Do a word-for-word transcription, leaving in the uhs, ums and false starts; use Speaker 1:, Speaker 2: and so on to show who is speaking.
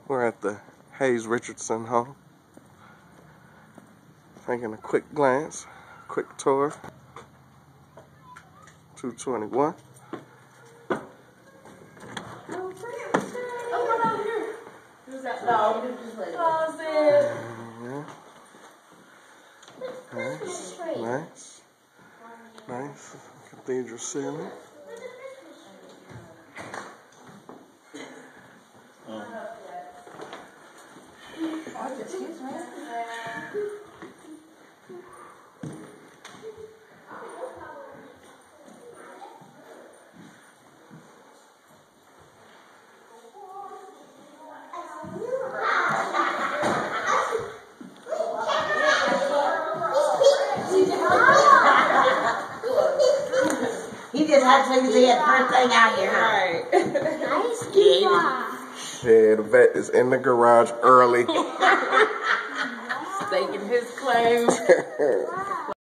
Speaker 1: We're at the Hayes Richardson home. Taking a quick glance, quick tour. two twenty-one. Nice, nice, nice cathedral ceiling.
Speaker 2: He just had to because he had first thing out here.
Speaker 3: Right.
Speaker 2: Nice yeah.
Speaker 1: Yeah, the vet is in the garage early.
Speaker 3: Staking his claim.